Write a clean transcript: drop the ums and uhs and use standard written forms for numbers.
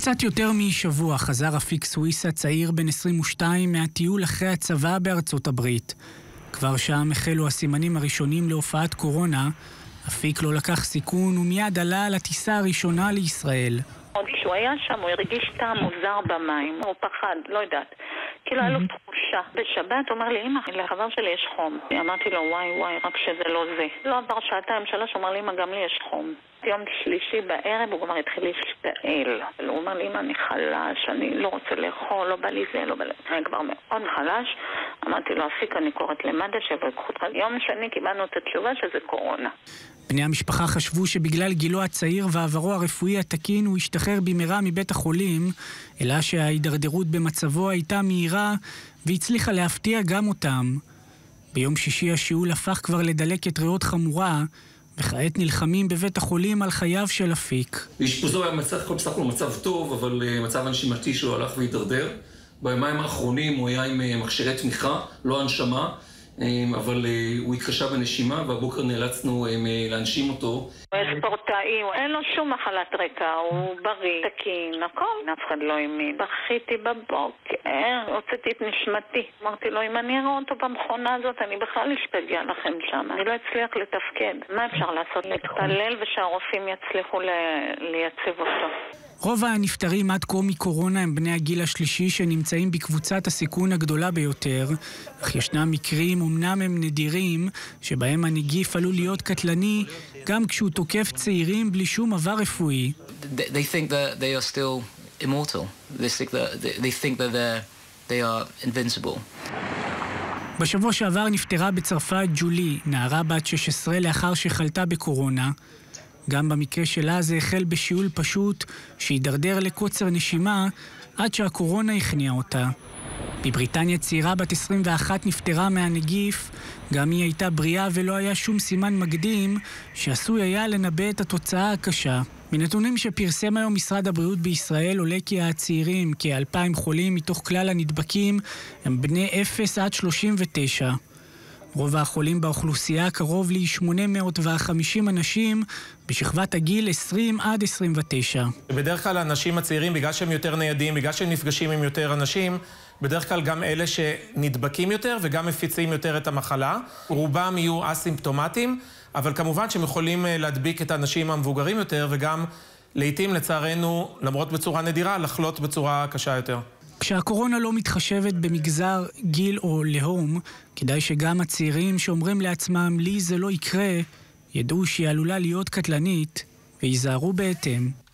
קצת יותר משבוע חזר אפיק סוויסה צעיר בן 22 מהטיול אחרי הצבא בארצות הברית. כבר שם החלו הסימנים הראשונים להופעת קורונה. אפיק לא לקח סיכון ומיד עלה על הטיסה הראשונה לישראל. כשהוא היה שם הוא הרגיש טעם מוזר במים, הוא פחד, לא יודעת. כאילו היה לו תחושה. בשבת הוא אמר לי, אמא, לחבר שלי יש חום. אמרתי לו, וואי, רק שזה לא זה. לא עבר שעתיים, שלוש, הוא אמר לי, אמא, גם לי יש חום. יום שלישי בערב הוא כבר התחיל להשתעל. הוא אמר לי, אמא, אני חלש, אני לא רוצה לאכול, לא בא לי זה, לא בא לי. אני כבר מאוד חלש. אמרתי לו, אפיק, אני קוראת למד"א שבו יקחו אותך. יום שני קיבלנו את התשובה שזה קורונה. בני המשפחה חשבו שבגלל גילו הצעיר ועברו הרפואי התקין הוא השתחרר במהרה מבית החולים, אלא שההידרדרות במצבו הייתה מהירה והצליחה להפתיע גם אותם. ביום שישי השיעול הפך כבר לדלקת ריאות חמורה, וכעת נלחמים בבית החולים על חייו של אפיק. באשפוזו היה מצב טוב, אבל מצב הנשימתי שלו הלך והידרדר. ביומיים האחרונים הוא היה עם מכשירי תמיכה, לא הנשמה, אבל הוא התקשה בנשימה, והבוקר נאלצנו להנשים אותו. הוא ספורטאי, אין לו שום מחלת רקע, הוא בריא, תקין, הכל. אף אחד לא האמין. בכיתי בבוקר, הוצאתי את נשמתי. אמרתי לו, אם אני אראה אותו במכונה הזאת, אני בכלל אשפגע לכם שם. אני לא אצליח לתפקד. מה אפשר לעשות? להתפלל ושהרופאים יצליחו לייצב אותו. רוב הנפטרים עד כה מקורונה הם בני הגיל השלישי שנמצאים בקבוצת הסיכון הגדולה ביותר, אך ישנם מקרים, אמנם הם נדירים, שבהם הנגיף עלול להיות קטלני גם כשהוא תוקף צעירים בלי שום עבר רפואי. They think that they are still immortal. They think that they are invincible. בשבוע שעבר נפטרה בצרפת ג'ולי, נערה בת 16 לאחר שחלתה בקורונה. גם במקרה שלה זה החל בשיעול פשוט שהידרדר לקוצר נשימה עד שהקורונה הכניעה אותה. בבריטניה צעירה בת 21 נפטרה מהנגיף, גם היא הייתה בריאה ולא היה שום סימן מקדים שעשוי היה לנבא את התוצאה הקשה. מנתונים שפרסם היום משרד הבריאות בישראל עולה כי הצעירים, כ-2,000 חולים מתוך כלל הנדבקים, הם בני 0 עד 39. רוב החולים באוכלוסייה קרוב ל-850 אנשים בשכבת הגיל 20 עד 29. בדרך כלל האנשים הצעירים, בגלל שהם יותר ניידים, בגלל שהם נפגשים עם יותר אנשים, בדרך כלל גם אלה שנדבקים יותר וגם מפיצים יותר את המחלה. רובם יהיו אסימפטומטיים, אבל כמובן שהם יכולים להדביק את האנשים המבוגרים יותר וגם לעתים לצערנו, למרות בצורה נדירה, לחלות בצורה קשה יותר. כשהקורונה לא מתחשבת במגזר, גיל או לאום, כדאי שגם הצעירים שאומרים לעצמם לי זה לא יקרה, ידעו שהיא עלולה להיות קטלנית ויזהרו בהתאם.